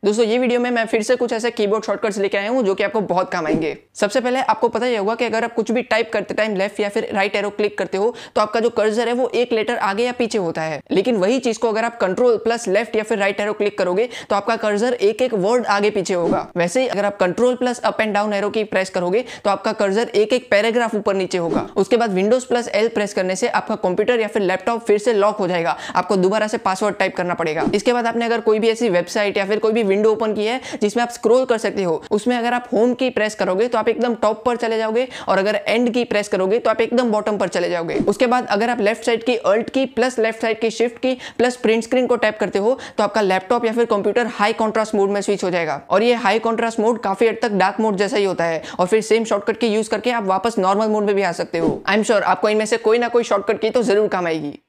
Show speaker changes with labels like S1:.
S1: दोस्तों ये वीडियो में मैं फिर से कुछ ऐसे कीबोर्ड शॉर्टकट्स लेके आया हूँ जो कि आपको बहुत काम आएंगे। सबसे पहले आपको पता ही होगा कि अगर आप कुछ भी टाइप करते टाइम लेफ्ट या फिर राइट एरो क्लिक करते हो तो आपका जो कर्सर है वो एक लेटर आगे या पीछे होता है, लेकिन वही चीज को अगर आप कंट्रोल प्लस लेफ्ट या फिर राइट एरो क्लिक करोगे तो आपका कर्सर एक एक वर्ड आगे पीछे होगा। वैसे ही अगर आप control plus up and down arrow key press करोगे तो आपका कर्सर एक एक पैराग्राफ ऊपर नीचे होगा। उसके बाद विंडोज प्लस एल प्रेस करने से आपका कंप्यूटर या फिर लैपटॉप फिर से लॉक हो जाएगा, आपको दोबारा से पासवर्ड टाइप करना पड़ेगा। इसके बाद आपने अगर कोई भी ऐसी वेबसाइट या फिर कोई भी विंडो ओपन की है जिसमें आप स्क्रॉल कर सकते हो, उसमें अगर आप होम की प्रेस करोगे तो आप एकदम टॉप पर चले जाओगे और अगर एंड की प्रेस करोगे तो आप एकदम बॉटम पर चले जाओगे। उसके बाद अगर आप लेफ्ट साइड की alt key plus left side की shift key plus print screen को टैप करते हो तो आपका लैपटॉप या फिर कंप्यूटर हाई कॉन्ट्रास्ट मोड में स्विच हो जाएगा और ये हाई कॉन्ट्रास्ट मोड काफी हद तक डार्क मोड जैसा ही होता है और फिर सेम शॉर्टकट की यूज करके आप वापस नॉर्मल मोड में भी आ सकते हो। आई एम श्योर आपको इनमें से कोई ना कोई शॉर्टकट की तो जरूर काम आएगी।